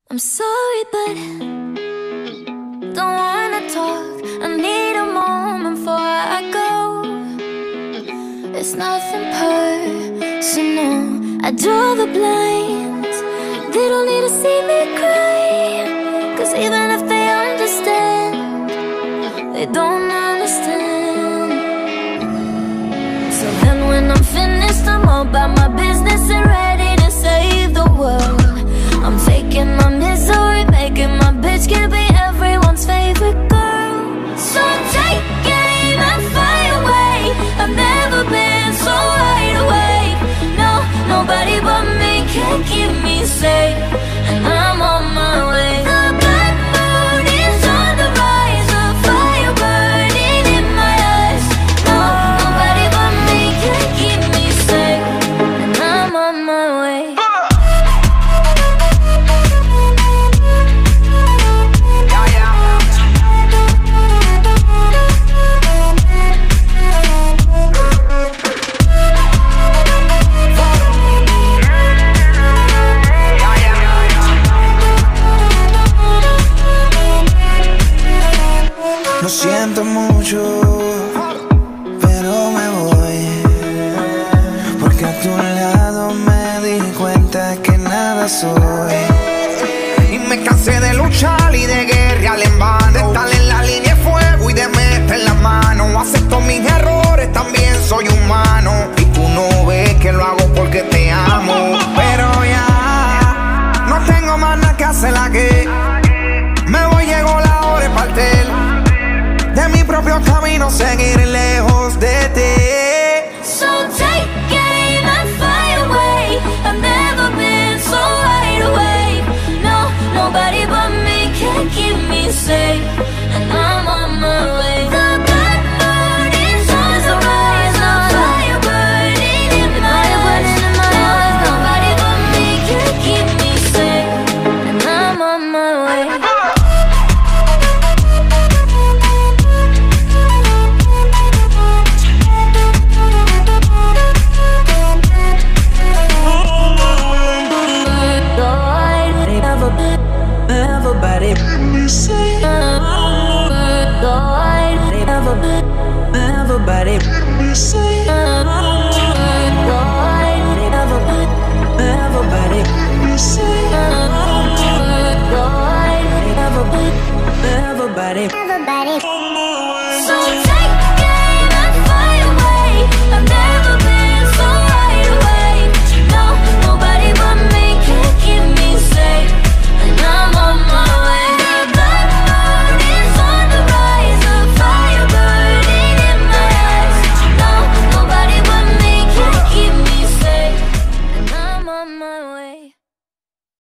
I'm sorry, but don't wanna talk. I need a moment before I go. It's nothing personal. I draw the blinds. They don't need to see me cry, 'cause even if they understand, they don't understand. So then when I'm finished, I'm all about my business and ready to save the world. I'm faking my misery, making my bitch can be everyone's favorite girl. So take aim and fly away. I've never been so wide awake. No, nobody but me can keep me safe, and I'm on my way. The bad mood is on the rise, a fire burning in my eyes. No, nobody but me can keep me safe, and I'm on my way. Lo siento mucho, pero me voy, porque a tu lado me di cuenta que nada soy. Y me cansé de luchar y de guerrear en vano, de estar en la línea de fuego y de meter la mano. Acepto mis errores, también soy humano, y tú no ves que lo hago porque te amo. Pero ya no tengo más nada que hacer aquí. Me voy, llegó la hora de partir de mi propio camino, seguir lejos de ti. So take aim and fly away. I've never been so wide awake. No, nobody but me can keep me safe, and I'm on my way. The bad mood is on the rise, a fire burning in my eyes. No, nobody but me can keep me safe, and I'm on my way. Everybody, everybody, everybody, everybody.